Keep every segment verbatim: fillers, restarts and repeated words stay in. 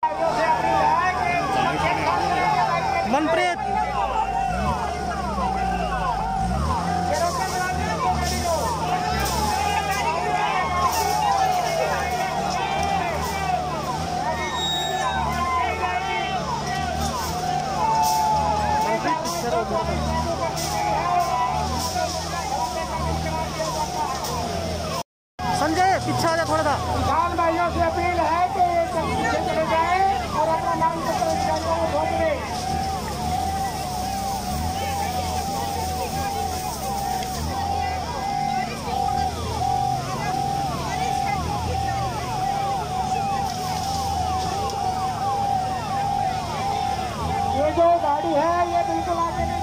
मनप्रीत संजय पीछे आ जा थोड़ा सा। किसान भाइयों से अपील है कि पीछे चले जाएं और अपना नाम पत्र अधिकारियों को सौंप दें। ये जो गाड़ी है ये बिल्कुल आगे नहीं।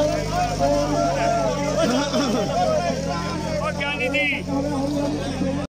क्या नीति